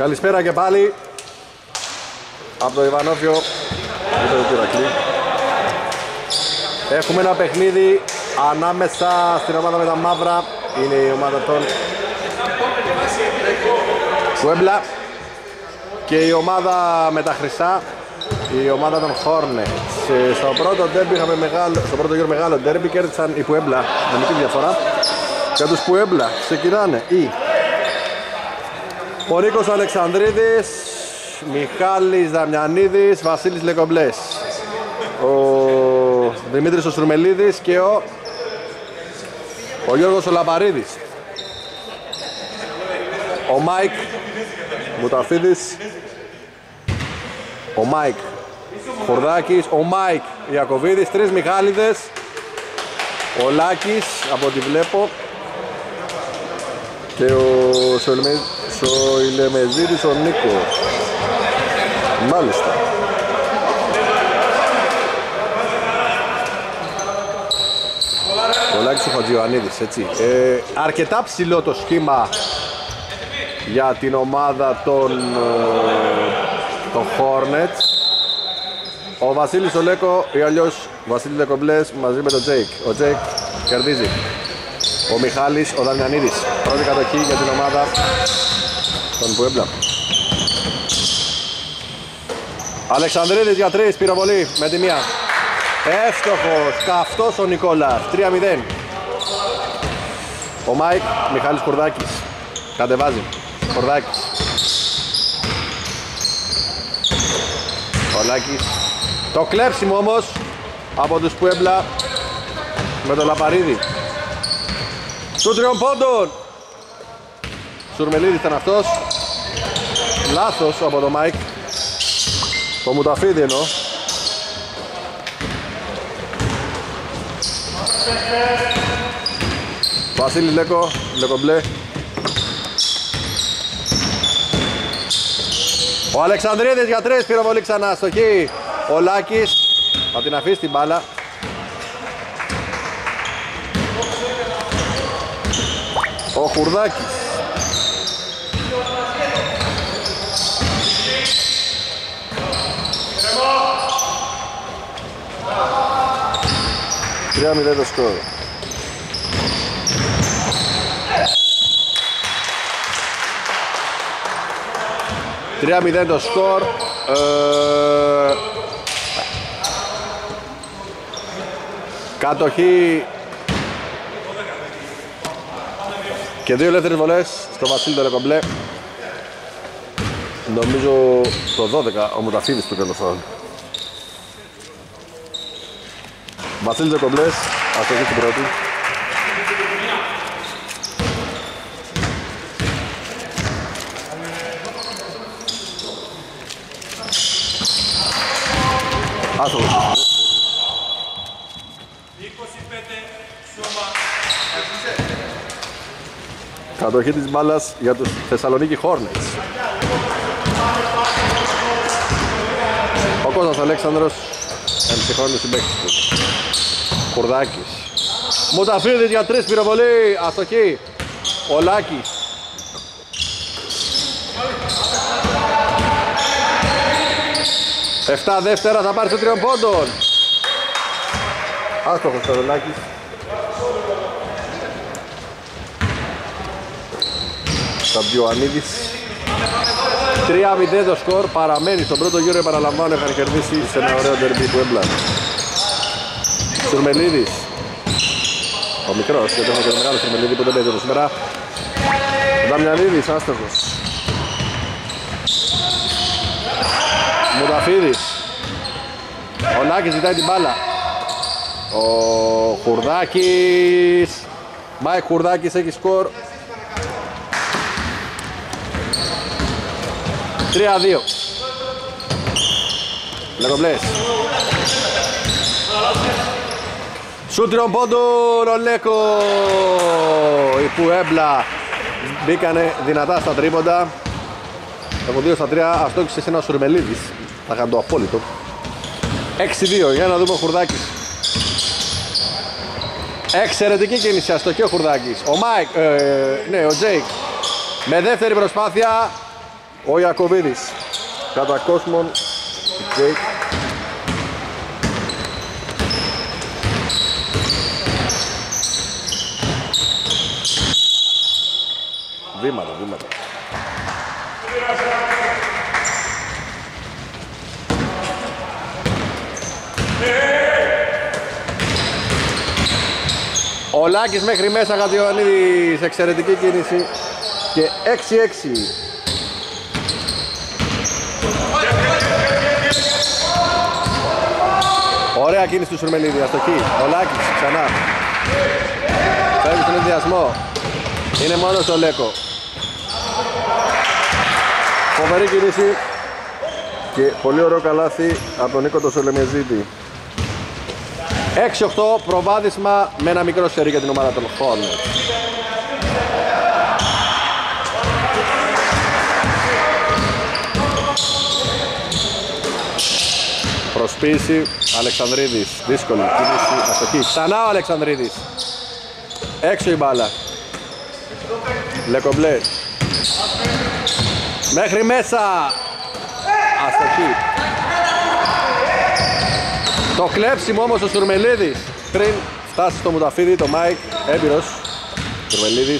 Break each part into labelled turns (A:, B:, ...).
A: Καλησπέρα και πάλι από το Ιβανόφιο. Έχουμε ένα παιχνίδι ανάμεσα στην ομάδα με τα μαύρα. Είναι η ομάδα των Puebla και η ομάδα με τα χρυσά, η ομάδα των Hornets. Στο πρώτο γύρο μεγάλο ντέρμπι κέρδισαν οι Puebla με μικρή διαφορά. Για τους Puebla ξεκινάνε ο Νίκος Αλεξανδρίδης, Μιχάλης Δαμιανίδης, Βασίλης Λεκομπλές, ο Δημήτρης ο Στρουμελίδης και ο Γιώργος ο Λαπαρίδης, ο Μάικ Μουταφίδης, ο Μάικ Χορδάκης, ο Μάικ Ιακωβίδης, τρεις Μιχάληδες, ο Λάκης από ό,τι βλέπω και ο Σοηλεμεζίδης ο Νίκος. Μάλιστα. Ο Λάκης ο Χατζιωαννίδης, έτσι. Αρκετά ψηλό το σχήμα για την ομάδα των Hornets. Ο Βασίλης ο Λέκο ή αλλιώς Βασίλης Λεκομπλές μαζί με τον Τζέικ. Ο Τζέικ κερδίζει. Ο Μιχάλης ο Δαμιανίδης. Πρώτη κατοχή για την ομάδα των Puebla. Αλεξανδρίδης για 3, πυροβολή με τη μία. Εύστοχος, καυτός ο Νικόλας, 3-0. Ο Μάικ, Μιχάλης Χορδάκης. Κατεβάζει, Χορδάκης. Ο Λάκης. Το κλέψιμο όμως από τους Puebla με τον Λαπαρίδη. Σου τριών πόντων. Σουρμελίδης ήταν αυτός. Λάθος από τον Μάικ. Το Μουταφίδη εννοώ. Βασίλη Λέκο, Λεκομπλέ. Ο Αλεξανδρίδης για 3, πυροβολή ξανά στοχή. Ο Λάκης θα την αφήσει την μπάλα. Ο Χουρδάκης. Τρία μηδέν το σκορ. Τρία μηδέν το σκορ. Κατοχή και δύο ελεύθερες βολές στο Βασίλη το Λεκομπλέ. Νομίζω το 12 ο Μουταφίδης του τέλος. Βασίλης Λεκομπλές, αστοχή στην πρώτη. Άστοχος. 25 σώμα. Κατοχή της μπάλας για τους Θεσσαλονίκη Hornets. Ο Κώστας Αλέξανδρος, εμψυχρόνιος συμπαίκτης του. Κουρδάκης. Μουταφίδης για 3, πυροβολή, αστοχή. Ο Λάκης. Εφτά δεύτερα θα πάρει στο 3 πόντων. Άστοχος ο Λάκης. Σαμπιωαννίδης. 3-0 το σκορ, παραμένει στον πρώτο γύρο, επαναλαμβάνω, είχαν κερδίσει σε ένα ωραίο ντερμπι του Puebla. Σουρμελίδης. Ο μικρός, γιατί έχουμε και το μεγάλο Σουρμελίδη που δεν παίζει εδώ σήμερα. Δαμιανίδης, άστοχος. Μουταφίδης. Ο Λάκης ζητάει την μπάλα. Ο Χουρδάκης. Μάικ Χουρδάκης έχει σκορ. 3-2. Λεκομπλές. Σουτ τριών πόντων ο Λέκο. Οι Puebla μπήκανε δυνατά στα τρίποντα. Από 2 στα 3 αστόχησε σε ένα Σουρμελίδης. Θα είχαν το απόλυτο. 6-2, για να δούμε ο Χουρδάκης. Εξαιρετική κίνηση, αστοχή ο Χουρδάκης. Ο Μάικ, ναι, ο Τζέικ. Με δεύτερη προσπάθεια Ο Ιακωβίδης. Κατά Κόσμον. Τζέικ. Βήματα. Ο Λάκης μέχρι μέσα, Γατιωαννίδης, εξαιρετική κίνηση και 6-6. Ωραία κίνηση του Σουρμελίδη, αστοχή. Ο Λάκης ξανά. Φεύγει στον ενδιασμό. Είναι μόνος ο Λέκο. Φοβερή κίνηση και πολύ ωραίο καλάθι από τον Νίκο το Σολεμεζίδη. 6-8 προβάδισμα με ένα μικρό σερί για την ομάδα των Hornets. Προσποίηση Αλεξανδρίδης, δύσκολη κίνηση, αστοχή. Ξανά ο Αλεξανδρίδης. Έξω η μπάλα. Λεκομπλέ. Μέχρι μέσα. Αστοχή. Το κλέψιμο όμως ο Σουρμελίδης πριν φτάσει στο Μουταφίδη, το Μάικ, έμπειρος Σουρμελίδης.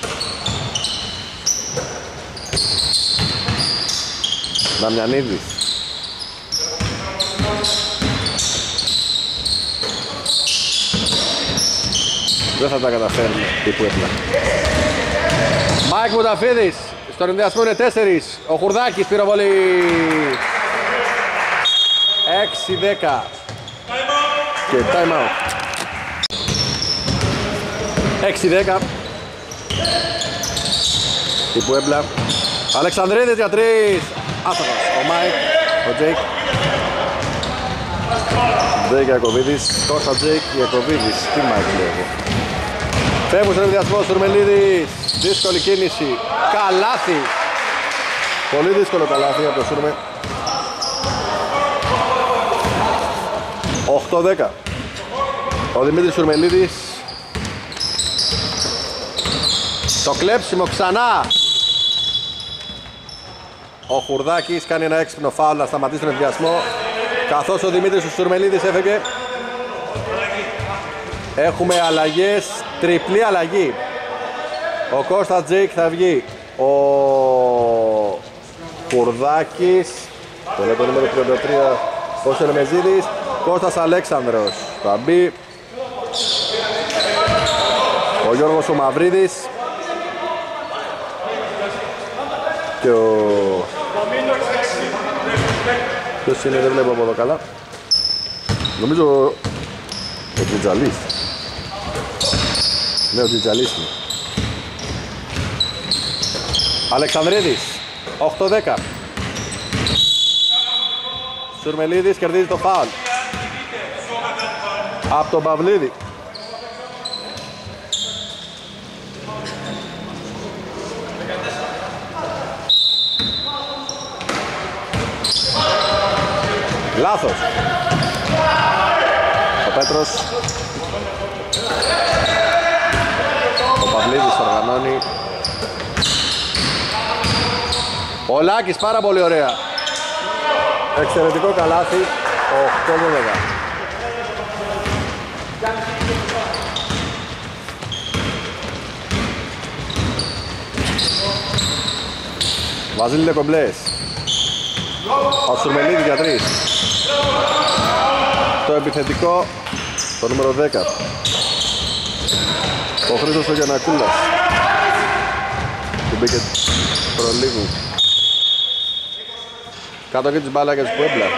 A: Δαμιανίδης. Δεν θα τα καταφέρνει η Πουέπλα. Μάικ Μουταφίδης, στον ενδιασμό είναι 4. Ο Χουρδάκης πυροβολεί. 6-10 και time out. 6-10 η Πουέπλα. Αλεξανδρίδης για 3. Άστοχος. Ο Μάικ, ο Τζέικ. Τζέικ Ιακωβίδης. Κώστα Τζέικ Ιακωβίδης. Τι Μάικ λέει εγώ. Φεύγουν στον ενδιασμό Σουρμελίδης. Δύσκολη κίνηση. Καλάθι. Πολύ δύσκολο καλάθι από το Σουρμε. 8-10. Ο Δημήτρης Σουρμελίδης. Το κλέψιμο ξανά. Ο Χουρδάκης κάνει ένα έξυπνο φάουλ να σταματήσει τον ενδιασμό, καθώς ο Δημήτρης Σουρμελίδης έφεγε. Έχουμε αλλαγές, τριπλή αλλαγή. Ο Κώστας Τζέικ θα βγει. Ο Χουρδάκης, το λέω το νούμερο 33, ο Σελεμεζίδης. Κώστας Αλέξανδρος θα μπει. Ο Γιώργος ο Μαυρίδης και ο... Ποιος είναι, δεν βλέπω από εδώ καλά. Νομίζω ο Τζιτζαλής. Ναι, ο Τζιτζαλής είναι. Αλεξανδρίδης 8-10. Σουρμελίδης κερδίζει το φάουλ από τον Παυλίδη. Λάθος. Ο Πέτρος. Ο Παυλίδης οργανώνει. Ο Λάκης πάρα πολύ ωραία. Εξαιρετικό καλάθι. 8-12. Βασίλη Λεκομπλές. Ο Σουρμελίδης για 3. Το επιθετικό, το νούμερο 10. Ο Χρήστος ο Γιαννακούλας. Του μπήκε προλίγου. Κάτω και τις μπάλα και τις Πουέπλα.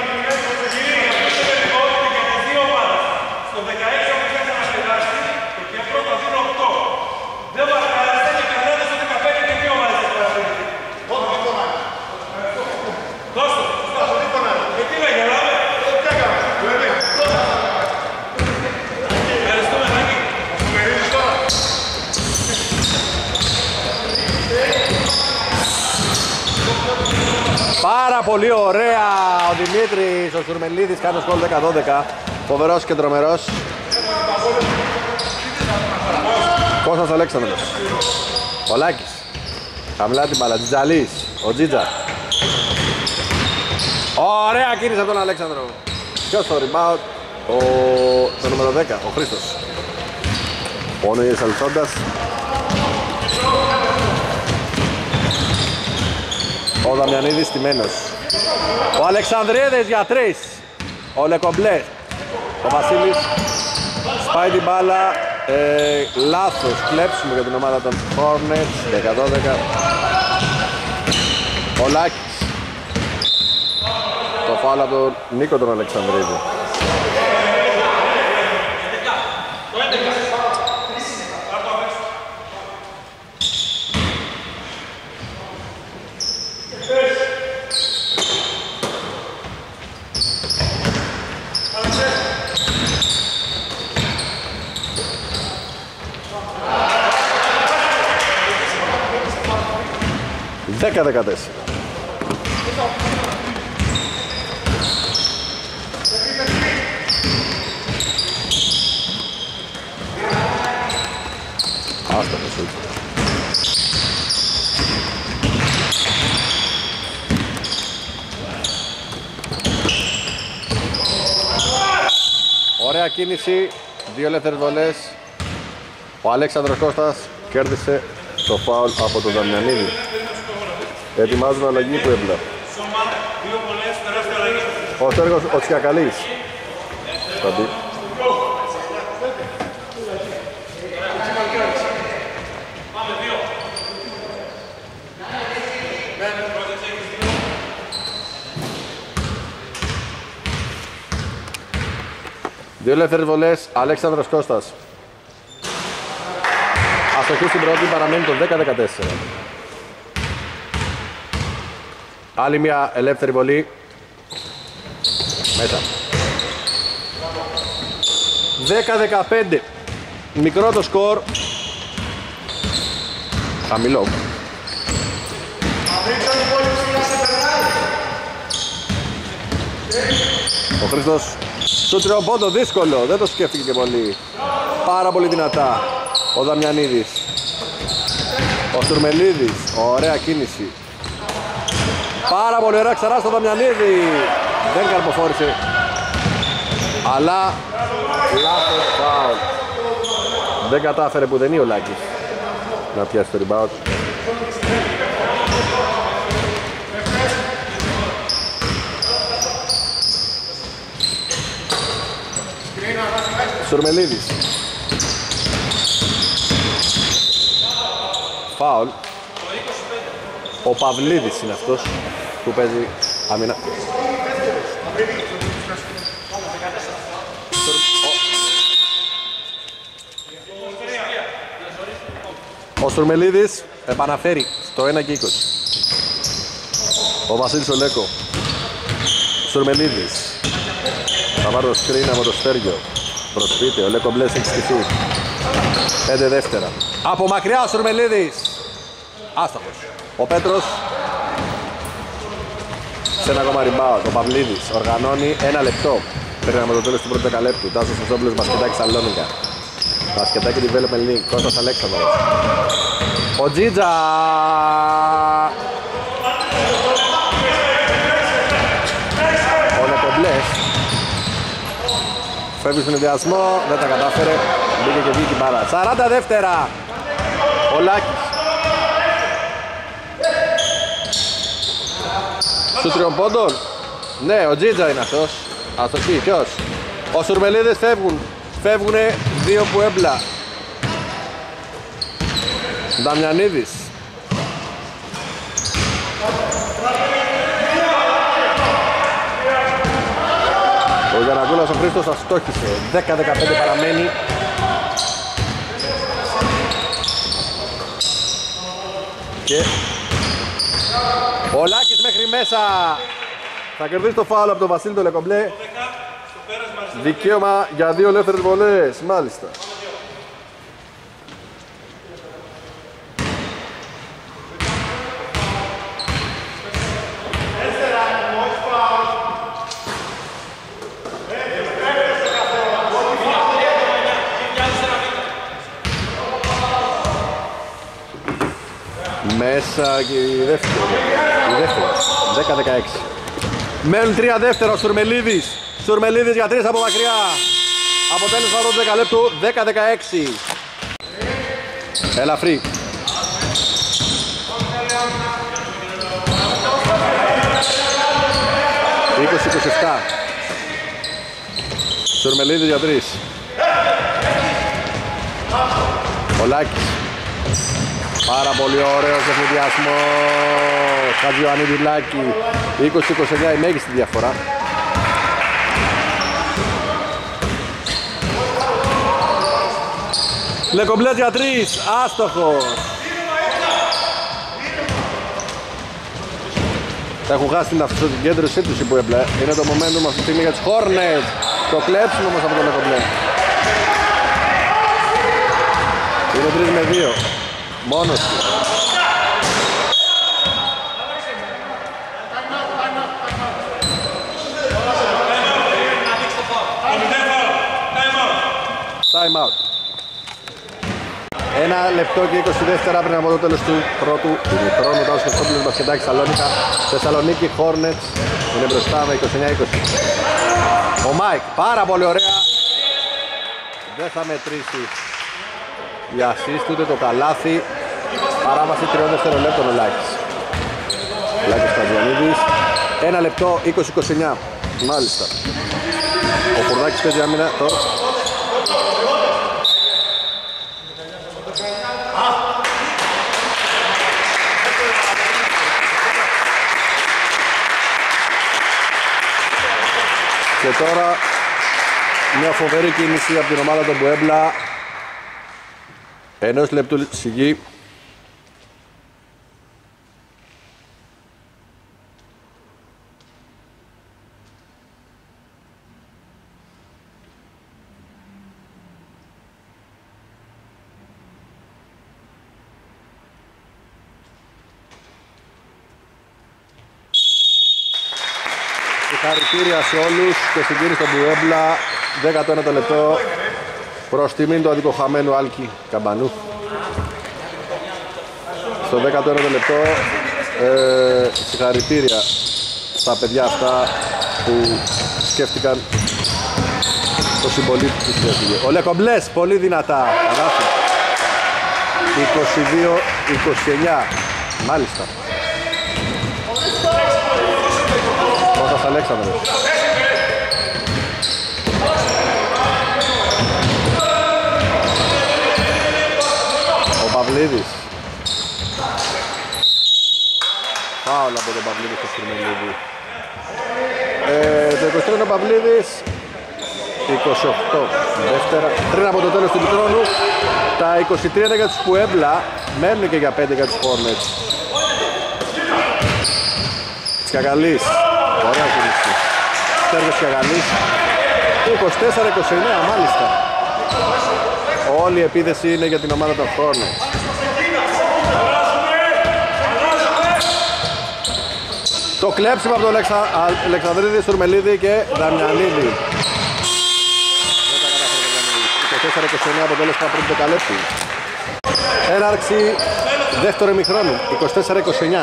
A: Πάρα πολύ ωραία ο Δημήτρης, ο Σουρμελίδης κάνει το σκορ 10-12. Φοβερός και τρομερός. Κώστας Αλέξανδρος. Ο Λάκης. Χαμηλά την μπάλα. Τζιτζαλής. Ο Τζίτζα. Ωραία κίνηση από τον Αλέξανδρο. Ποιος το rebound? Το νούμερο 10, ο Χρήστος. Ο Νόιες Αλσόντας. Ο Δαμιανίδης στημένος. Ο Αλεξανδρίδης για 3. Ο Λεκομπλέ. Ο Βασίλης σπάει την μπάλα. Λάθος κλέψιμο για την ομάδα των Hornets. 10-12. Ο Λάκης. Το φάουλ από τον Νίκο τον Αλεξανδρίδη. Δέκα 14. Ωραία κίνηση, 2 ελεύθερες βολές. Ο Αλέξανδρος Κώστας κέρδισε το φάουλ από τον Δαμιανίδη. Ετοιμάζουν αλλαγή του Έμπλα. Ο Σέργος ο Τσιακαλής. Σταμπή. Δύο ελεύθερες βολές, Αλέξανδρος Κώστας. Αστοχή στην πρώτη, παραμένει το 10-14. Άλλη μια ελεύθερη βολή. Μέσα. 10-15. Μικρό το σκορ. Χαμηλό. Ο Χρήστος στο τριοπόντο, δύσκολο, δεν το σκέφτηκε και πολύ. Πάρα πολύ δυνατά ο Δαμιανίδης. Ο Στουρμελίδης, ωραία κίνηση. Πάρα πολύ ωραία ξανά στο Δαμιανίδη. Δεν καρποφόρησε, αλλά λάθος φάουλ. Δεν κατάφερε που δεν είναι ο Λάκης να πιάσει το rebound. Στουρμελίδης. Φάουλ. Ο Παυλίδης είναι αυτός που παίζει άμυνα. Ο Στουρμελίδης επαναφέρει στο 1 και 20. Ο Βασίλης Ολέκο. Στουρμελίδης. Θα πάρει το screen από το Στέργιο. Προσπίτε, ο Λέκο Μπλες έχει στηθεί. 5 δεύτερα. Από μακριά ο Στουρμελίδης. Άστοχος. Ο Πέτρος. Σε ένα ακόμα rebound. Ο Παυλίδης οργανώνει 1 λεπτό. Πριν από το τέλος του πρώτου δεκαλέπτου. Τάσος Σοζόμπλος, Μπασκετάκι Σαλόνικα. Μπασκετάκι Development League. Κώστας Αλέξανδρος. Ο Τζίτζα. Ο Λέκο Μπλες. Φεύγει στον ενδιασμό, δεν τα κατάφερε. Μπήκε και βγήκε μπάλα. 40 δεύτερα. Ο Λάκης. Σου τριών πόντων. Ναι, ο Τζίτζα είναι αυτός. Αστοχή, ποιος? Ο Στουρμελίδης φεύγουν. Φεύγουνε 2 που έμπλα. Δαμιανίδης. Ο Γιαννακούλας ο Χρήστος αστόχησε. 10-15 παραμένει. Και ο Λάκης μέχρι μέσα. Θα κερδίσει το φάουλ από τον Βασίλη το Λεκομπλέ. Δικαίωμα για 2 ελεύθερες βολές. Μάλιστα. Με μέσα και η δεύτερη. 10-16. Μένουν 3 δεύτερα ο Σουρμελίδης. Σουρμελίδης για 3 από μακριά. Αποτέλεσμα του 10 λεπτού 10-16. Ελαφρύ. «20-27». Σουρμελίδης για 3. Ο Λάκης. Πάρα πολύ ωραίος ευνηδιασμός. Χατζιωαννίδη Λάκη. 20-29 η μέγιστη διαφορά. Λεκομπλές για 3. Άστοχος. Θα έχουν χάσει την αυτοσυγκέντρωσή τους οι Puebla. Είναι το momentum αυτή τη στιγμή για τους Hornets. Το κλέψουν όμως από τον Λεκομπλέ. Είναι 3 με 2. Μόνος του. Time out. 1 λεπτό και 20 δεύτερα πριν από το τέλος του πρώτου ημιχρόνου. Τώρα στο Κόμπλος Μπασκετάκι Σαλόνικα. Θεσσαλονίκη Hornets είναι μπροστά με 29-20. Ο Μάικ πάρα πολύ ωραία. Δεν θα μετρήσει η assist ούτε το καλάθι. Παράβαση 3 δευτερολέπτων ο Λάκης. Λάκης Κατζιανίδης. 1 λεπτό 20-29. Μάλιστα. Ο Κουρδάκης παίζει άμυνα τώρα. Και τώρα μια φοβερή κίνηση από την ομάδα των Puebla. 1 λεπτού σιγή. Συγχαρητήρια σε όλους και στην κίνηση των Puebla. 19ο λεπτό προς τιμήν του αδικοχαμένου Άλκη Καμπανού. Στο 19ο λεπτό συγχαρητήρια στα παιδιά αυτά που σκέφτηκαν το συμπολίτη τους που έφυγε. Ο Λεκομπλές πολύ δυνατά. 22-29. Μάλιστα. Κώστας Αλέξανδρος. Ο Παυλίδης. Φάουλ από τον Παυλίδη στο Σουρμελίδη. Το 23 είναι ο Παυλίδης. 28 δεύτερα. Πριν από το τέλος του μικρόνου. Τα 23 είναι για τους Puebla. Μένουν και για 5 για τους Hornets. Τσικακαλής. Ωραία κίνηση. Στέργος Τσικακαλής. 24-29 μάλιστα. Όλη η επίθεση είναι για την ομάδα των Hornets. Το κλέψιμο από τον Αλεξανδρίδη, Σουρμελίδη και Δαμιανίδη. 24-29 αποτέλεσμα πριν το καλέπτη. Έναρξη δεύτερο ημιχρόνου. 24-29.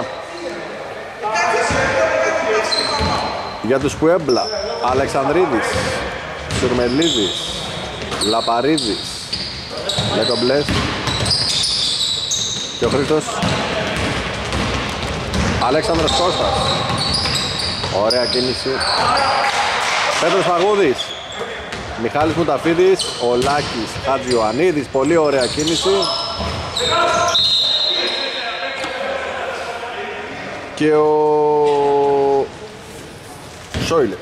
A: Για τους Puebla, Αλεξανδρίδης, Σουρμελίδης, Λαπαρίδης, Λεκομπλές και ο Χρήστος. Αλέξανδρος Κώστας. Ωραία κίνηση. Πέτρος Φαγούδης. Μιχάλης Μουταφίδης. Ο Λάκης Χατζιωαννίδης. Πολύ ωραία κίνηση. Και ο Σόιλε.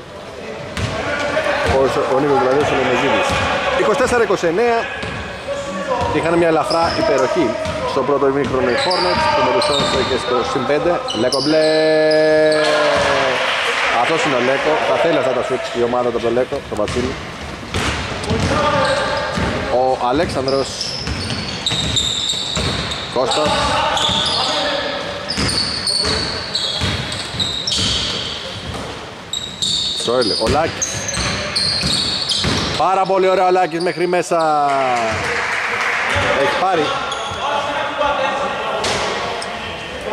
A: Ο Νίκος δηλαδή ο Σολεμεζίδης. 24-29. Είχαν μια ελαφρά υπεροχή στο πρώτο ημίχρονο οι Hornets. Το μετουσιώνησε και στο συν 5. Λεκομπλέ. Αυτός είναι ο Λέκο. Θα θέλει αυτά τα σουτς η ομάδα του Λέκο, το Βασίλη. Ο Αλέξανδρος Κώστας. Σόιλε, ο Λάκης. Πάρα πολύ ωραίο ο Λάκης μέχρι μέσα. Έχει πάρει.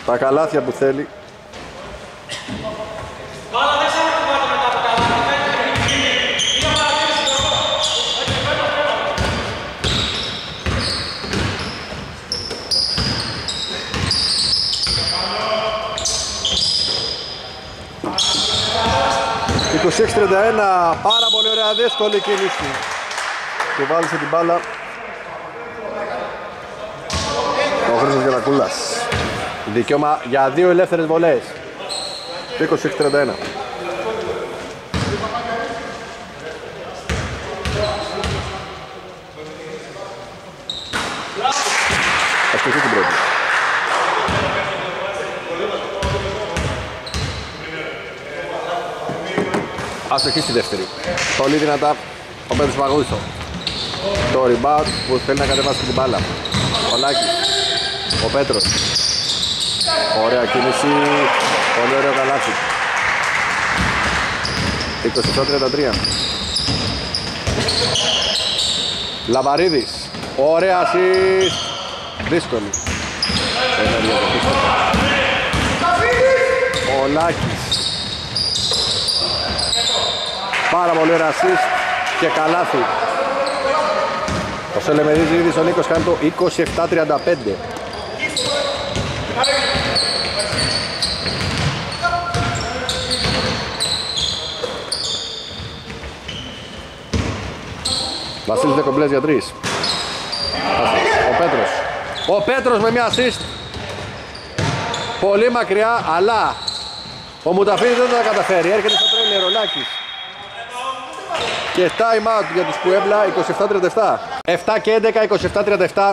A: Τα καλάθια που θέλει. «26-31», πάρα πολύ ωραία, δύσκολη κίνηση. Του βάλισε την μπάλα ο Χρήστος Γιαννακούλας. Δικαίωμα για 2 ελεύθερες βολές. 26-31. Αστοχή την πρώτη. Αστοχή στη δεύτερη. Πολύ δυνατά ο Πέτρος Παγούστο. Το rebound που θέλει να κατεβάσει την μπάλα. Ο Λάκης. Ο Πέτρος. Ωραία κίνηση. Πολύ ωραίο καλάθι. 27-33. Λαμπαρίδης. Ωραία assist. Δύσκολη. Ο Λάκης. Πάρα πολύ ωραία assist και καλάθι. Ο Σελεμεδίζης ο Νίκος κάνει το 27-35. Βασίλης Δεκομπλές για 3. Ο Πέτρος. Ο Πέτρος με μια assist. Πολύ μακριά, αλλά ο Μουταφίδης δεν τα καταφέρει. Έρχεται στο τρέλερ ο Λάκης. Και time out για τους Πουέμπλα, 27-37. 7 και 11, 27-37.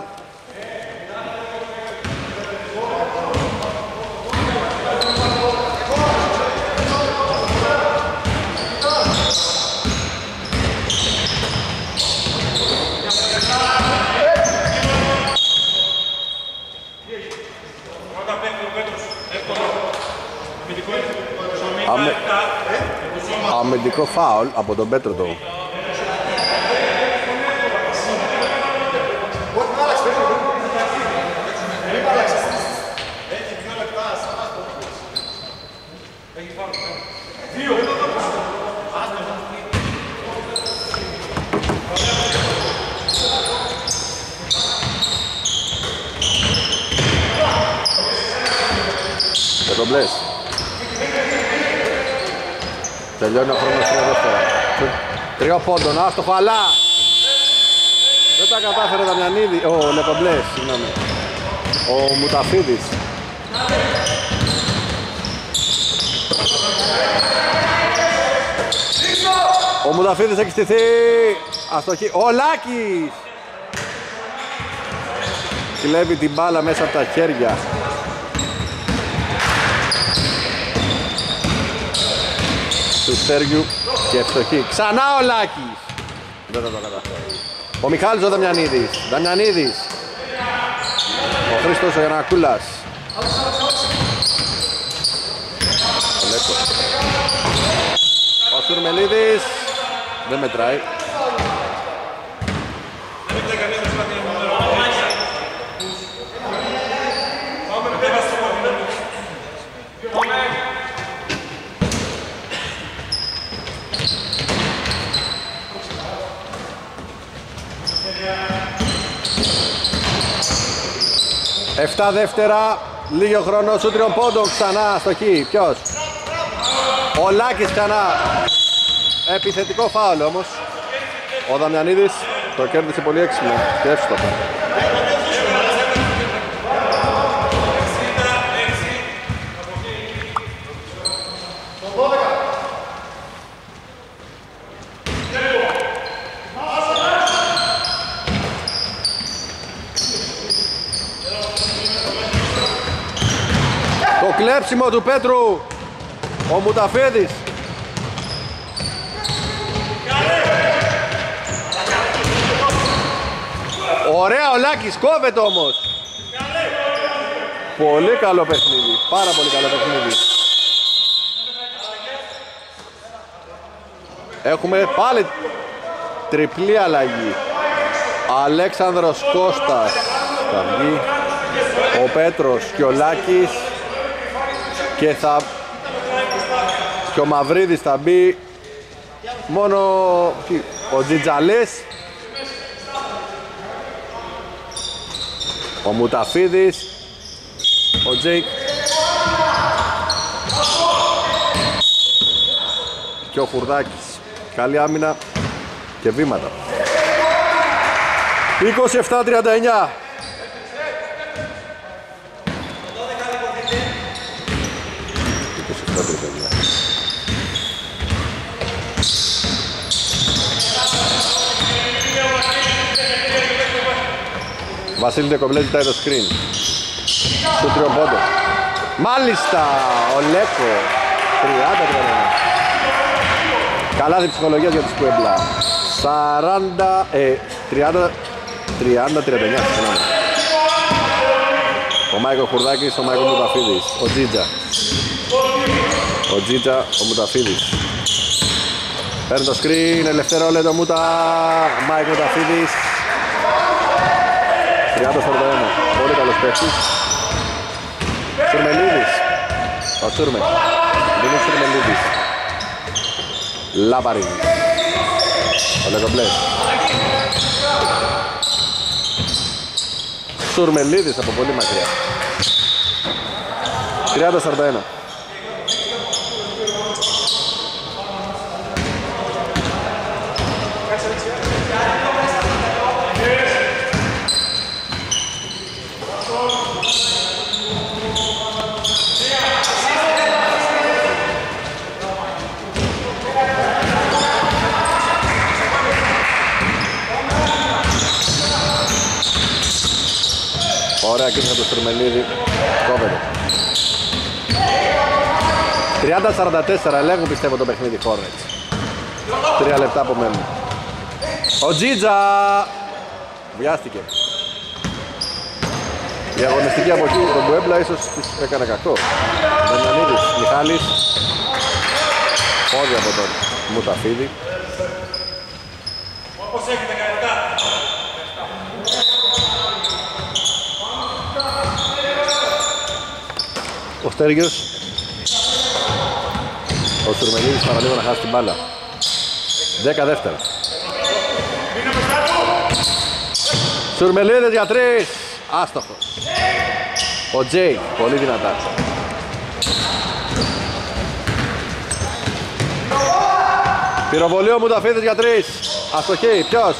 A: Αμυντικό φάουλ από τον Πέτρο το. Δεκομπλές. Τελειώνει ο χρόνος στην δεύτερα. 3 πόντων, άστοχο, αλλά δεν τα κατάφερε ο Δαμιανίδης, ο Λεκομπλές, συγγνώμη. Ο Μουταφίδης. Ο Μουταφίδης έχει στηθεί. Αστοχή. Ο Λάκης. Κλέβει την μπάλα μέσα από τα χέρια. Του Στέργιου και ευτοχή. Ξανά ο Λάκης. Δεν θα το καταφέρει. Ο Μιχάλης ο Δαμιανίδης. Δαμιανίδης. Ο Χρήστος ο Γιαννακούλας. Ο Σουρμελίδης. Δεν μετράει. Εφτά δεύτερα, λίγο χρόνο, σου 3 πόντων, ξανά στο χ. Ποιος? Ο Λάκης ξανά. Επιθετικό φάουλ όμως. Ο Δαμιανίδης το κέρδισε πολύ έξυπνο και εύστοχα. Το κλέψιμο του Πέτρου. Ο Μουταφίδης. Ωραία ο Λάκης, κόβεται όμως. Πολύ καλό παιχνίδι, πάρα πολύ καλό παιχνίδι. Έχουμε πάλι τριπλή αλλαγή. Αλέξανδρος Κώστας θα βγει. Ο Πέτρος και ο Λάκης Και ο Μαυρίδης θα μπει. Μόνο ο Τζιτζαλής, ο Μουταφίδης, ο Τζέικ και ο Χουρδάκης. Καλή άμυνα και βήματα. 27-39. Βασίλη Ντεκομπλέ ζητάει το screen. Σου τριών πόντων. Μάλιστα, ο Λέκο. 30-31. Καλάθι ψυχολογίας για τους Πουέμπλα. 30-39. Ο Μάικο Χουρδάκης, ο Μάικο Μουταφίδης. Ο Τζίτζα, ο Μουταφίδης. Παίρνει το screen, ελευθερό λέει το Μούτα. Μάικο Μουταφίδης. 30-41. Πολύ καλός παίκτης. Σουρμελίδης. Ο Σούρμε. Δίνει Σουρμελίδης. Λάπαριν. Ο Λεκομπλές. Σουρμελίδης από πολύ μακριά. 30-41. Ωραία κίνηση από το Στουρμελίδη. Κόβεται. 30-44. Ελέγχουν πιστεύω το παιχνίδι Hornets. 3 λεπτά απομένουν. Ο Τζίτζα βιάστηκε. Η αγωνιστική από εκεί τον Πουέμπλα ίσως της έκανε κακό. Δανιανίδης, Μιχάλης. Πόδι από τον Μουταφίδη.
B: Όπως έχει 17.
A: Ο Στέργιος. Ο Στουρμελίδης παραλίγο να χάσει την μπάλα. 10 δεύτερα. Στουρμελίδης για 3. Άστοχος. Ο Τζέι, πολύ δυνατά. Πυροβολείο Μουταφίδης για 3. Αστοχή, ποιος?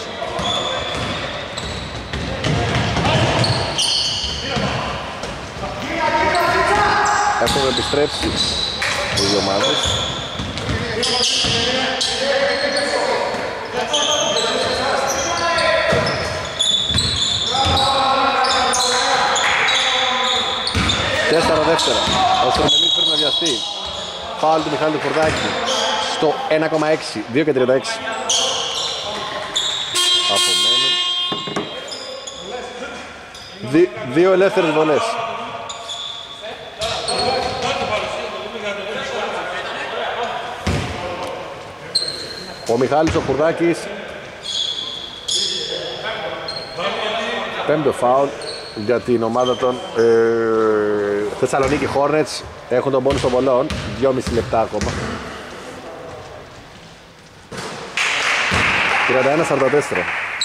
A: Έχουν επιστρέψει οι δύο ομάδες. Τέσσερα δεύτερα. Ο Στρομελής πρέπει να βιαστεί. Φάουλ του Μιχάλη του Χουρδάκη στο 1,6. 2 και 36. Απομένουν. Δύο ελεύθερες βολές. Ο Μιχάλης ο Χουρδάκης. Πέμπτο φάουλ για την ομάδα των Θεσσαλονίκη Hornets. Έχουν τον πόνους των βολών. 2,5 λεπτά ακόμα. 31-44.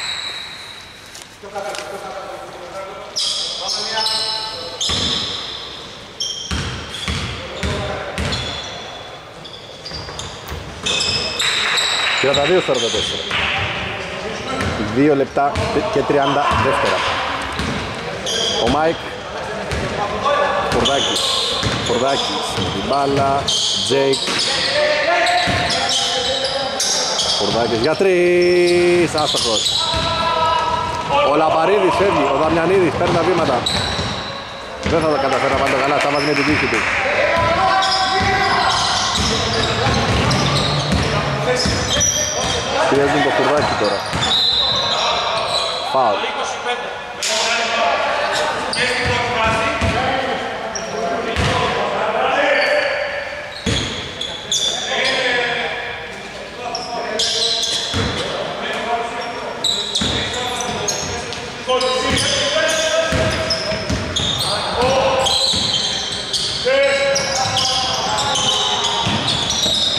A: Για τα 2-44. 2 λεπτά και 30 δεύτερα. Ο Μάικ Χουρδάκης με την μπάλα. Τζέικ Χουρδάκης για 3. Άστοχος. Ο Λαπαρίδης φεύγει. Ο Δαμιανίδης παίρνει τα βήματα. Δεν θα το καταφέρει να πάει το καλά. Θα βάζει με την τύχη του. Πιέζουν το Χουρδάκι τώρα. Φάουλ.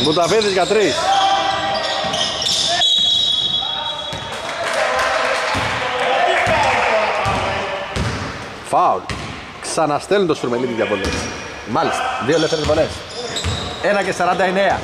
A: Μουταφίδης για 3. Φάουλ. Ξαναστέλνουν το Σουρμελίδη για βολές. Μάλιστα, 2 ελεύθερες βολές. 1 και 49.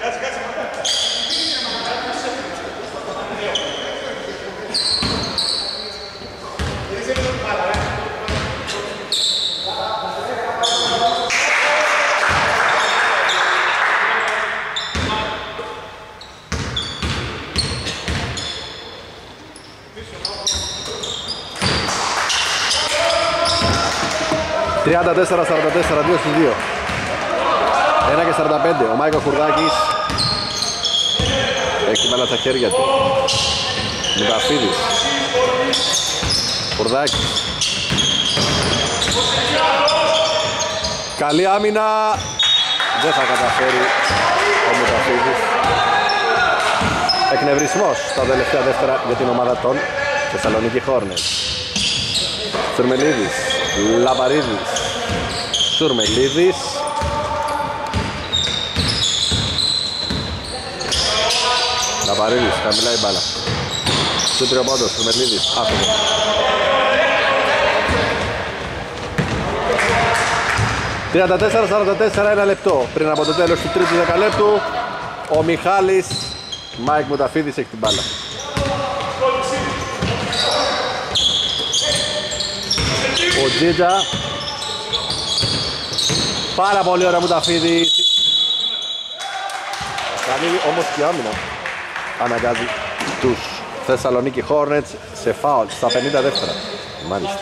A: ...34-44, 2 στους 2. 1 και 45, ο Μάικος Κουρδάκης έχει την μπάλα στα χέρια του. Μουταφίδης, Κουρδάκης, καλή άμυνα, δεν θα καταφέρει ο Μουταφίδης. Εκνευρισμός στα τελευταία δεύτερα για την ομάδα των Θεσσαλονίκη Hornets. Σουρμελίδης, Λαπαρίδης, Σουρμελίδης, Λαπαρίδης, χαμηλά η μπάλα. Σούτριο πόντος, Σουρμελίδης, άφηγε. ...34-44, 1 λεπτό πριν από το τέλος του τρίτου δεκαλέπτου. Ο Μιχάλης Μάικ Μουταφίδης έχει την μπάλα. Ο Τζίτζα. Πάρα πολύ ωραία Μουταφίδης. Καλή όμως και άμυνα. Αναγκάζει τους Θεσσαλονίκη Hornets σε φάουλ στα 50 δεύτερα. Μάλιστα.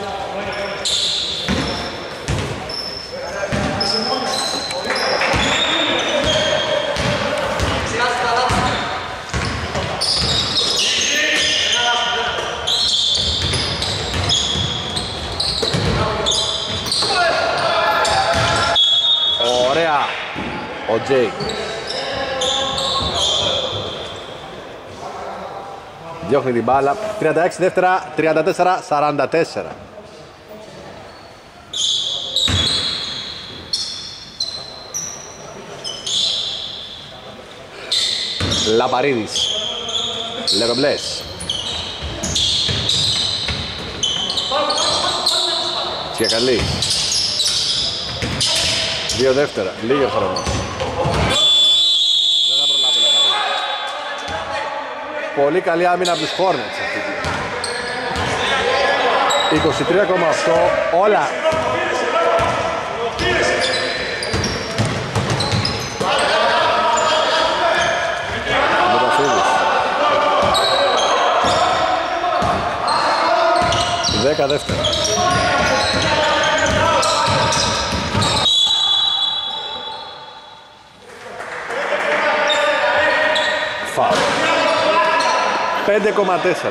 A: Ωραία. Ο Τζέι. Διώχνει την μπάλα. 36 δεύτερα, 34-44. Λαπαρίδης. Λερομπλές. Τσιακαλή. 2 δεύτερα, λίγο χρόνο. Δεν θα προλάβει να πάρει. Πολύ καλή άμυνα από τους Hornets. 23,8 όλα. Μουταφίδης. 10 δεύτερα. Φάουλ. 5,4.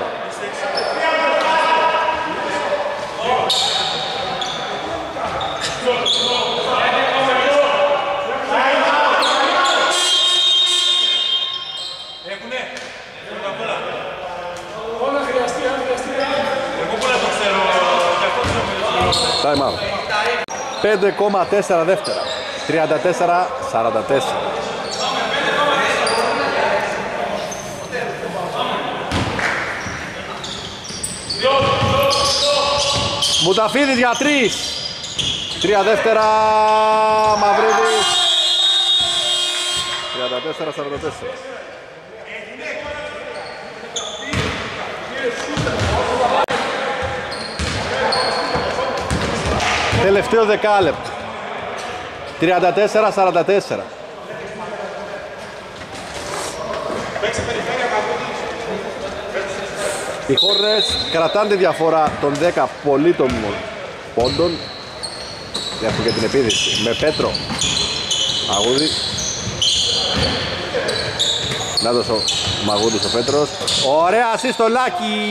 A: Time out. 5,4 δεύτερα. 34-44. Μουταφίδης για 3. 3 δεύτερα. Μαυρίδης. 34-44. Τελευταίο δεκάλεπτο. 34-44. Οι Hornets κρατάνε τη διαφορά των 10 πολύτομων πόντων για την επίδυση με Πέτρο Μαγούδη. Να δώσω Μαγούδης ο Πέτρος. Ωραία ασίστ στο Λάκη.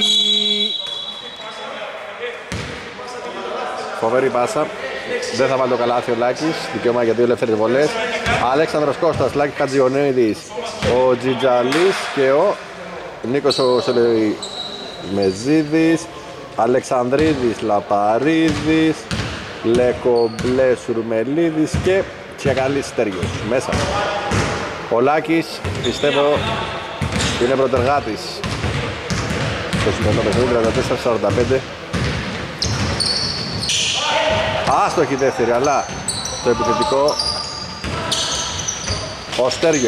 A: Φοβερή πάσα. Δεν θα βάλει το καλάθι ο Λάκης. Δικαίωμα για 2 ελεύθερες βολές. Αλέξανδρος Κώστας, Λάκης Χατζιονίδης, ο Τζιτζαλής και ο Νίκος ο Μεζίδης, Αλεξανδρίδης, Λαπαρίδης, Λέκομπλε Σουρμελίδης και Τσιακαλής Στέργιος. Μέσα. Ο Λάκης πιστεύω είναι πρωτεργάτης στο σημερινό παιχνίδι, 34-45. Άστοχη δεύτερη, αλλά το επιθετικό ο Στέργιος.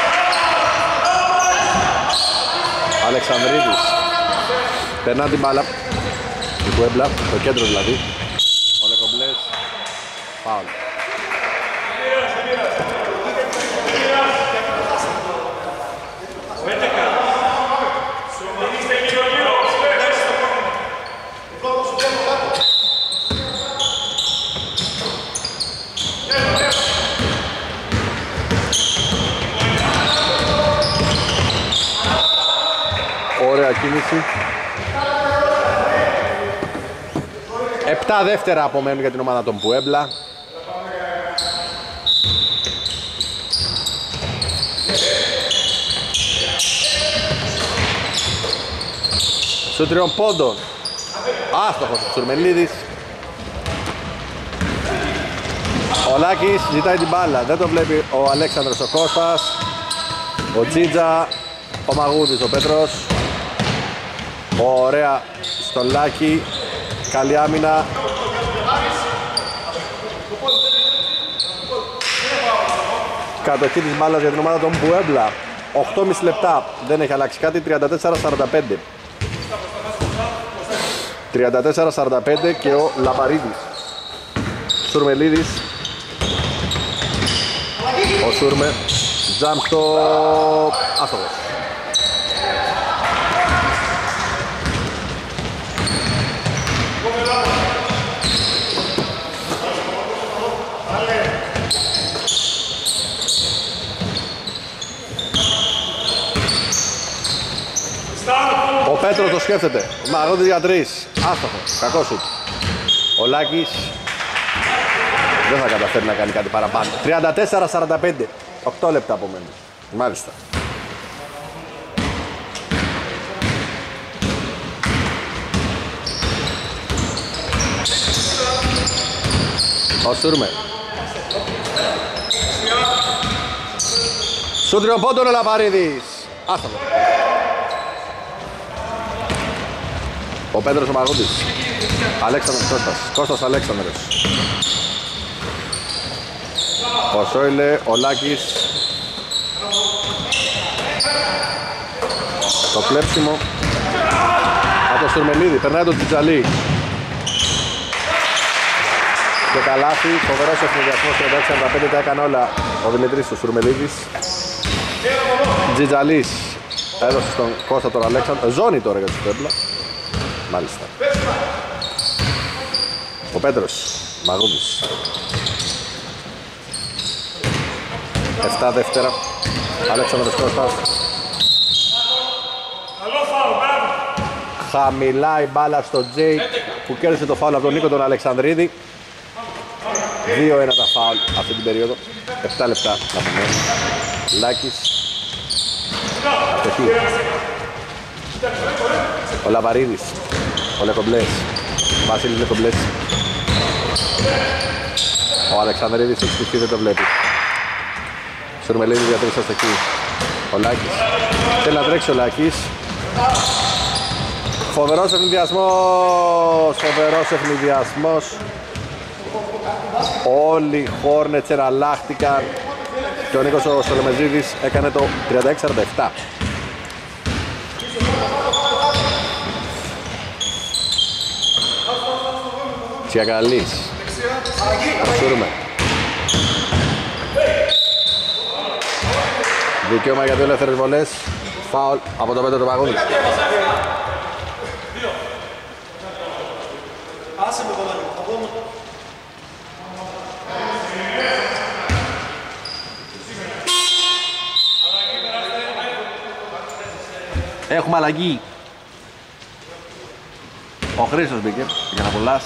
A: Αλεξανδρίδης περνά την μπάλα η Πουέμπλα, το κέντρο δηλαδή. Ο Λεκομπλές φάουλ. Ωραία κίνηση. 7 δεύτερα απομένουν για την ομάδα των Πουέμπλα. Σου 3 πόντων. Άστοχος ο Σουρμελίδης. Ο Λάκης ζητάει την μπάλα. Δεν το βλέπει ο Αλέξανδρος ο Κώστας. Ο Τζίτζα. Ο Μαγούδης ο Πέτρος. Ωραία στο Λάκη. Καλή άμυνα. Κατοχή της μπάλας για την ομάδα των Πουέμπλα. 8,5 λεπτά. Δεν έχει αλλάξει κάτι. 34-45. 34-45 και ο Λαπαρίδης. Σουρμελίδης. Ο Σούρμε. Τζάμπ στο άστοχος. Ο Πέτρος το σκέφτεται. Μαγώδης για 3. Άστοχο. Κακό σουτ. Ο Λάκης δεν θα καταφέρει να κάνει κάτι παραπάνω. 34-45. 8 λεπτά από μένα. Μάλιστα. Ο Σούρμε. Σου τριοπόντων ο Λαπαρίδης. Άστοχο. Ο Πέτρος ο Μαγούδης. Αλέξανδρος Κώστας. Κώστας Αλέξανδρος. Ο Σόιλε, ο Λάκης. Το κλέψιμο από το Στουρμελίδη. Περνάει τον Τζιτζαλή. Και καλάθι. Φοβερός ευνηδιασμός. 36-45 τα έκανε όλα ο Δημητρής ο Στουρμελίδης. Τζιτζαλής έδωσε στον Κώστα τον Αλέξανδρο. Ζώνη τώρα για τους Πέμπλα. Μάλιστα. Ο Πέτρος Μαγούδης. 7 δεύτερα. Αλέξανδρος Κώστας. Χαμηλά η μπάλα στο Τζέι που κέρδισε το φάουλ από τον Νίκο τον Αλεξανδρίδη. 2-1 τα φάουλ αυτή την περίοδο. 7 λεπτά να πούμε. Λάκης. Αστοχή. Ο Λαβαρίδης. Ο Λεκομπλές. Βασίλης Λεκομπλές. Ο Αλεξανδρίδης έχει στοιχεί, δεν το βλέπει. Σουρμελίδη για 3 αστοχή. Ο Λάκης. Θέλει να τρέξει ο Λάκης. Φοβερός ευνηδιασμός. Φοβερός ευνηδιασμός. Όλοι οι Hornets εναλλάχτηκαν και ο Νίκος ο Σολομεζίδης έκανε το 36-47. Τσιακαλής. Σούρμε. Δικαίωμα για δύο ελεύθερες βολές. Φάουλ από το Πέτρο του Παγούδη. Έχουμε αλλαγή. Ο Χρήστος μπήκε για να πουλάς.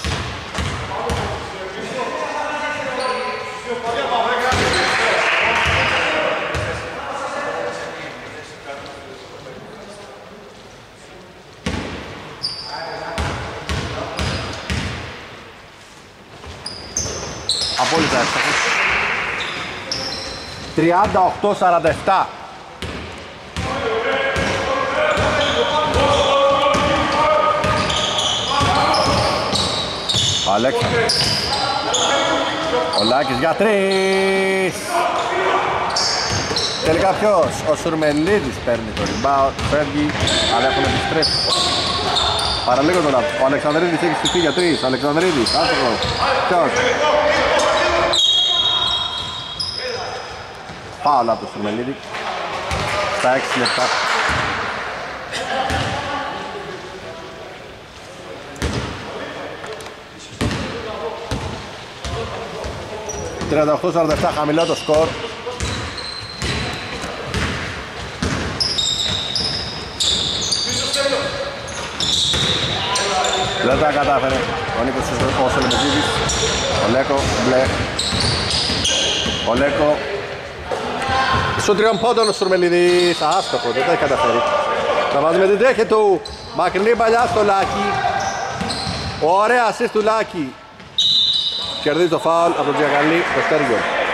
A: Απόλυτα εύστοχος. 38-47. Ο Αλέξανδρος. Ο Λάκης για 3. Τελικά ποιος? Ο Σουρμελίδης παίρνει το rebound, φεύγει, αλλά έχουν επιστρέψει. Παραλίγο το λάθος. Ο Αλεξανδρίδης έχει στηθεί για 3. Ο Αλεξανδρίδης, άστοχος. Ποιος? Φάουλ από το Σουρμελίδη. Στα 6 λεπτά. ...38-47 χαμηλό το σκορ. Δεν τα κατάφερε ο Νίκος ο Σελεμετζίδης. Ο Λέκο, μπλε. Ο Λέκο. Σου 3 πόντων ο Σουρμελίδης. Άστοχο, δεν τα έχει καταφέρει. Θα βάζουμε την τρέχη του. Μακρινή παλιά στο Λάκη. Ωραία ασίστ του Λάκη. Κερδίζει το φάουλ από τον Τζιακαλή, το Στέργιο.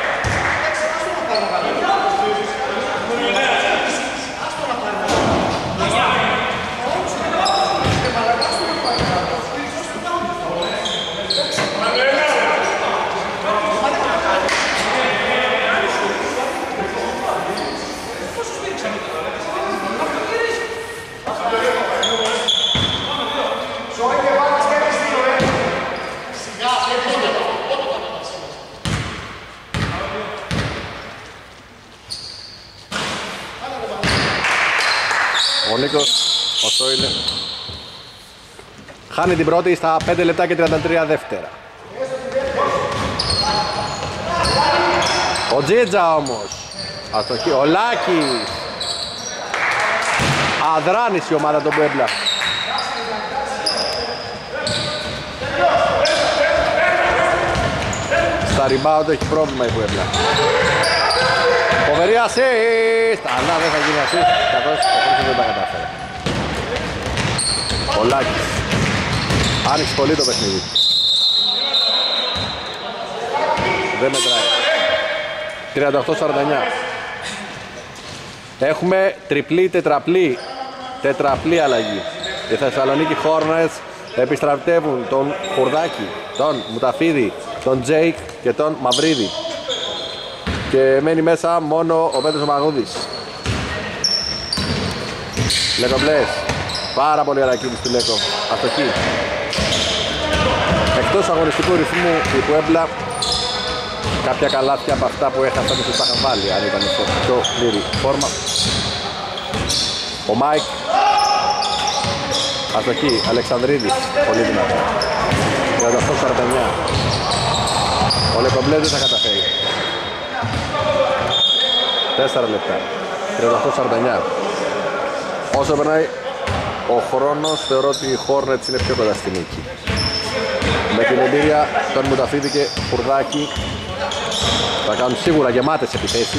A: Ο Νίκος, ο Σόιλε, χάνει την πρώτη στα 5 λεπτά και 33 δεύτερα. Ο Τζίτζα όμως, αστοχή, ο Λάκης. Αδράνης η ομάδα των Πουέμπλα. Στα rebound έχει πρόβλημα η Πουέμπλα. Φοβερή assist, αλλά δεν θα γίνει assist, καθώς ο Χρήστος δεν τα κατάφερε. Ο Λάκης άνοιξε πολύ το παιχνίδι. Δεν μετράει. 38-49. Έχουμε τριπλή, τετραπλή αλλαγή. Οι Θεσσαλονίκη Hornets επιστρατεύουν τον Χουρδάκη, τον Μουταφίδη, τον Τζέικ και τον Μαυρίδη. Και μένει μέσα μόνο ο Πέτρος ο Μαγούδης. Λέκο-Μπλες. Πάρα πολύ ωραία κίνηση του Λέκο. Αστοχή. Εκτός αγωνιστικού ρυθμού η Πουέμπλα. Κάποια καλάθια από αυτά που έχασαν τους τα είχαν βάλει, αν ήταν σε πιο πλήρη φόρμα. Ο Μάικ. Αστοχή. Αλεξανδρίδης. Πολύ δυνατό. 38-49. Ο Λέκο-Μπλες δεν θα καταφέρει. 4 λεπτά. 38-49. Όσο περνάει ο χρόνος, θεωρώ ότι οι Hornets είναι πιο κοντά στη νίκη. Με την εμπειρία των Μουταφίδη και Χουρδάκη θα κάνουν σίγουρα γεμάτες επιθέσεις.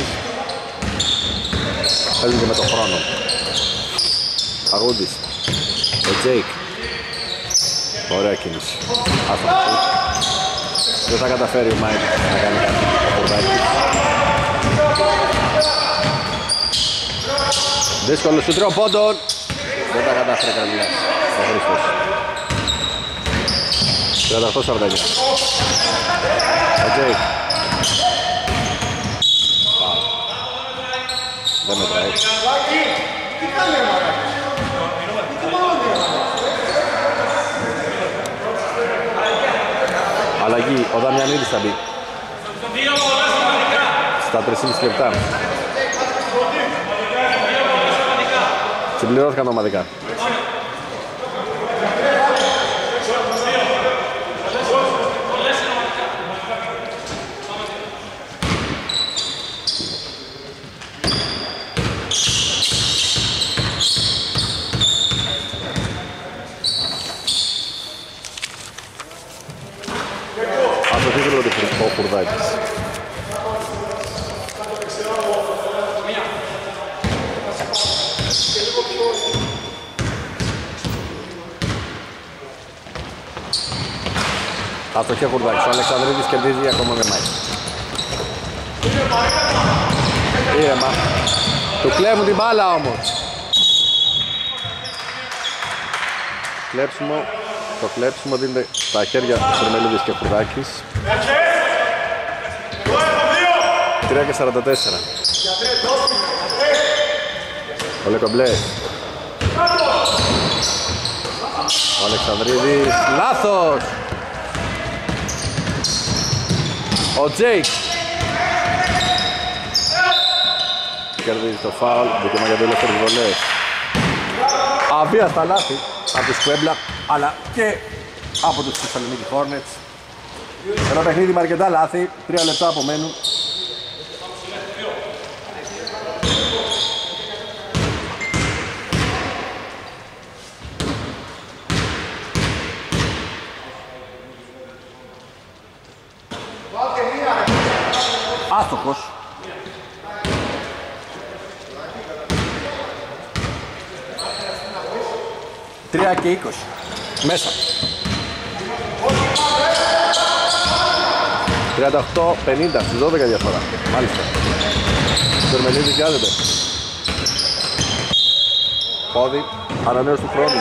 A: Παίζουν και με τον χρόνο. Αγούντης. Ο Τζέικ. Ωραία κίνηση. Δεν θα καταφέρει ο Μάικ να κάνει κάτι. Ο Χουρδάκης. Δύσκολο σου 3 πόντων. Δεν τα κατάφερε καλά ο Χρήστος. 38-49. Ο Τζέικ. Δεν μετράει. Αλλαγή, ο Δαμιανίδης θα μπει. Στα 3,5 λεπτά. Συμπληρώθηκαν ομαδικά. Από το τίτλο του Χουρδάκης. Αστοχή ο Χουρδάκης, ο Αλεξανδρίδης κερδίζει ακόμα με Μάικ. Ήρεμα. Του κλέβουν την μπάλα όμως. Κλέψιμο. Το κλέψιμο δίνεται στα χέρια του Σερμελίδης και Κουρδάκης. 3:44. Ο Λεκομπλές. Ο Αλεξανδρίδης. Λάθος. Ο Τζέικ. Κερδίζει το φάουλ. Δικαίωμα για δύο βολές. Αβίαστα λάθη από τους Κουέμπλα αλλά και από τους Θεσσαλονίκη Hornets. Ένα παιχνίδι με αρκετά λάθη. 3 λεπτά απομένουν. Άστοχος. Τρία και 20. Μέσα. 38-50 στις 12 διαφορά. Μάλιστα. Σερμελίδης βιάζεται. Πόδι. Ανανέωση του χρόνου.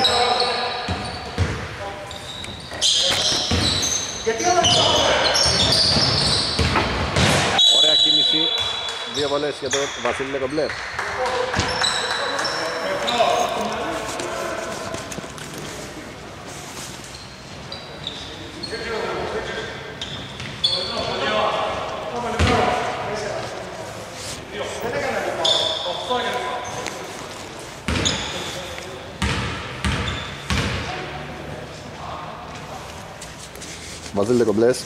A: Ωραία κίνηση. Δύο βολές για τον Βασίλη Λεκομπλέ. Βασίλη Λεκομπλές.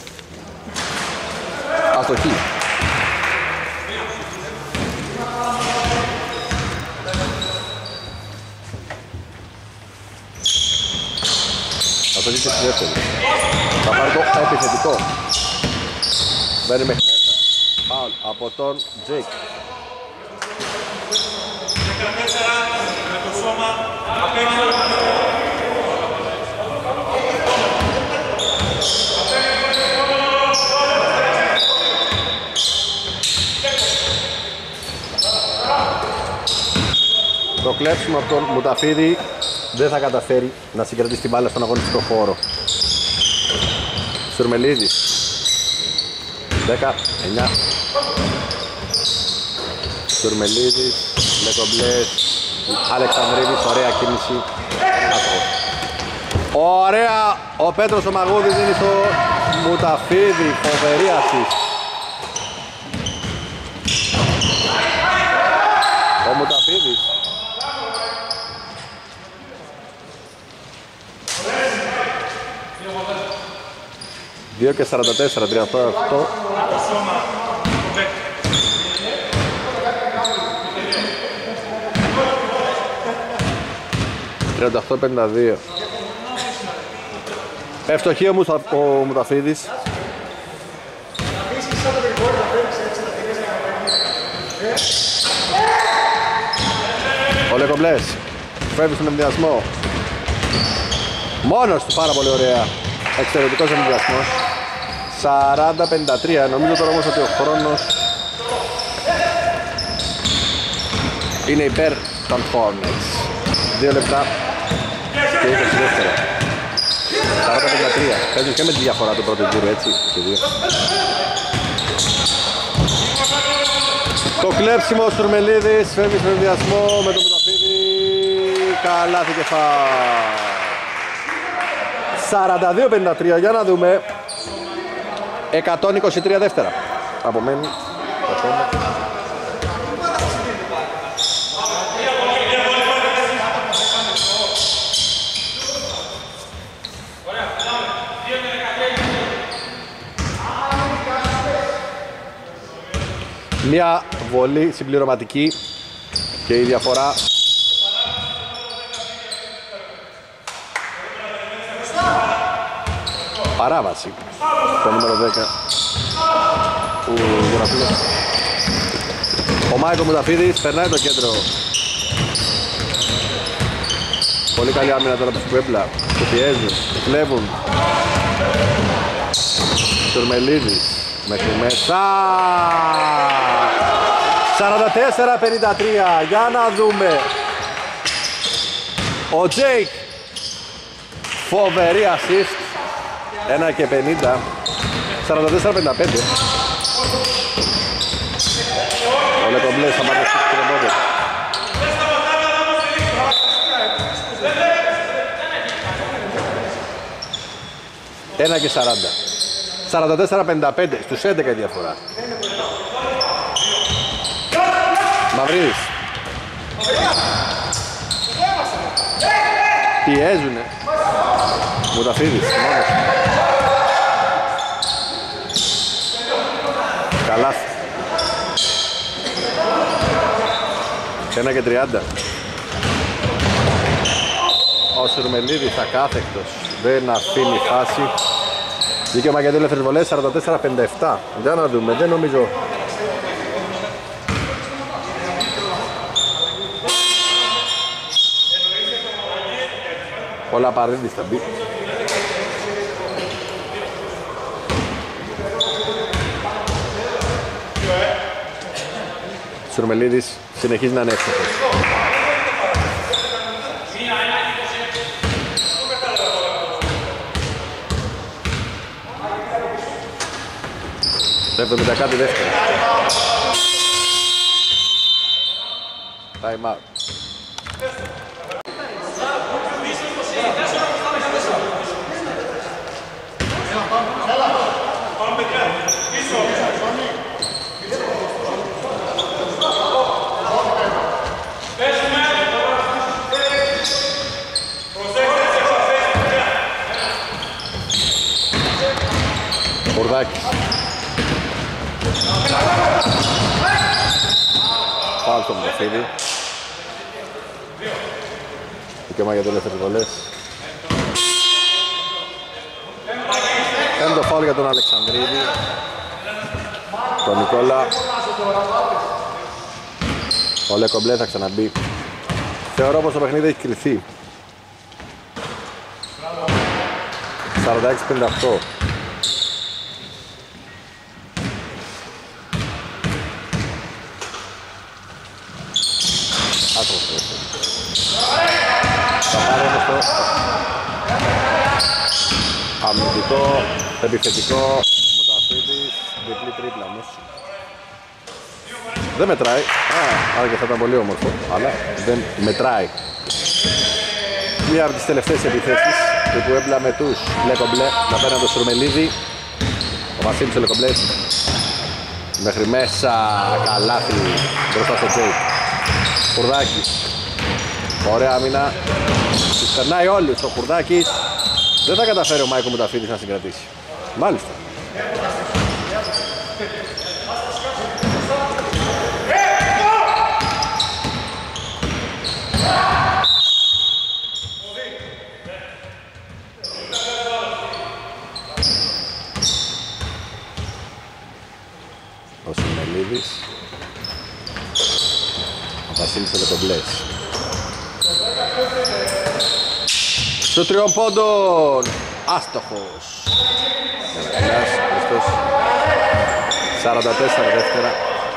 A: Αστοχή. Αστοχή και στη δεύτερη. Θα πάρει το επιθετικό. Μπαίνει μέχρι μέσα. Φάουλ από τον Τζέικ. Το κλέψιμο από τον Μουταφίδη δεν θα καταφέρει να συγκρατήσει την μπάλα στον αγωνιστικό χώρο. Σουρμελίδης 10-9. Σουρμελίδης, Λεκομπλές, Αλεξανδρίδης, ωραία κίνηση. Ωραία, ο Πέτρος ο Μαγούδης δίνει στο Μουταφίδη, φοβερή ασίστ. Ο Μουταφίδης. Δύο και 44, 38. 38-52. Ευτοχή όμως ο Μουταφίδης. Ο Λεκομπλές φεύγει στον εμβιασμό. Μόνος του, πάρα πολύ ωραία. Εξαιρετικός εμβιασμός. 40-53. Νομίζω τώρα όμως ότι ο χρόνος είναι υπέρ των Hornets. 2 λεπτά και 20 δεύτερα. 40-53. Παίζουν και με τη διαφορά του πρώτου γύρου, έτσι, και δύο. Το κλέψιμο ο Σουρμελίδης φεύγει στον ενδιασμό με τον Μουταφίδη. Καλάθι και φάουλ. 42-53, για να δούμε. 123 δεύτερα. Απομένει. Μια βολή συμπληρωματική και η διαφορά παράβαση. Το νούμερο 10 του Γεωραφίλου. Ο Μάικο Μουταφίδης περνάει το κέντρο. Πολύ καλή άμυνα τώρα από τους Κουέπλα. Το πιέζουν, το κλέβουν. Τουρμελίδης μέχρι μέσα. 44-53. Για να δούμε. Ο Τζέικ. Φοβερή assist. 1 και 50. 44-55. Ο Λεκομπλές θα πάρει στο τρεμπόδιο. 1 και 40. 44-55. Στους 11 η διαφορά. Μαυρίδης. Πιέζουνε. Μουταφίδης. Καλάθι. 1 και 30. Ο Σουρμελίδης ακάθεκτος. Δεν αφήνει φάση. Δίκαιωμα για δύο ελεύθερες βολές. 44-57. Για να δούμε. Δεν νομίζω. Όλα παρήντης θα μπει. Σουρμελίδης συνεχίζει να είναι εύστοχος. Το 70 κάτι δεύτερο. Time out. Μπορδάκης. Πάω στο Μουταφίδη. Δικαίωμα για το ελεύθερες βολές. Πέμπτο φάουλ για τον Αλεξανδρίδη. Τον Νικόλα. Ο Λεκομπλέ θα ξαναμπεί. Θεωρώ πως το παιχνίδι έχει κρυθεί. 46-58. Θα πάρει όμως το αμυντικό, επιθετικό, Μουταφίδης, διπλή τρίπλα όμως. Δεν μετράει, άρα και θα ήταν πολύ όμορφο, αλλά δεν μετράει. Μία από τις τελευταίες επιθέσεις του Πουέμπλα με τους Λεκομπλέ να παίρνει το Σουρμελίδη. Ο Βασίλης ο Λεκομπλέ μέχρι μέσα, καλάθι μπροστά στο Τζέικ. Κουρδάκης. Ωραία άμυνα. Τους περνάει όλους. Ο Κουρδάκης. Δεν θα καταφέρει ο Μάικο Μουταφίδης να συγκρατήσει. Μάλιστα. Ο Σιμελίδης. Ο Βασίλης ο Λεκομπλές. Στο τριών πόντων. Άστοχος. Ένας Χριστός. 44 δεύτερα.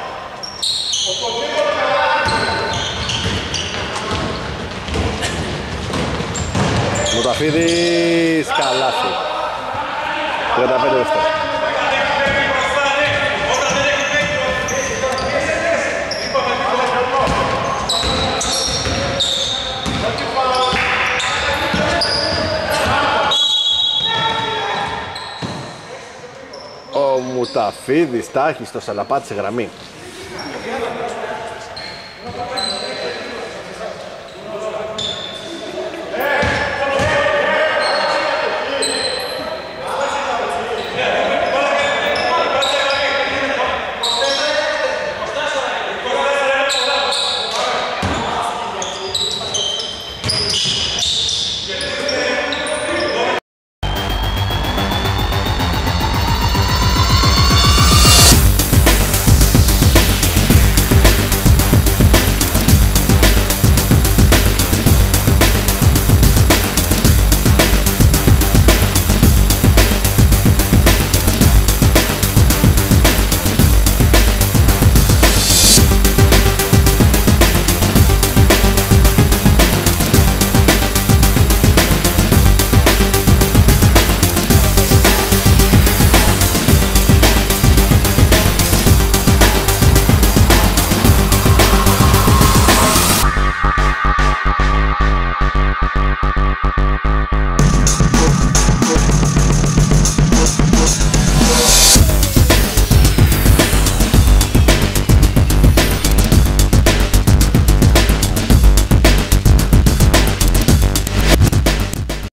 A: Μουταφίδης, καλάθι. 35 δεύτερα. Ο Μουταφίδης τα έχει στο σαλαπάτι σε γραμμή.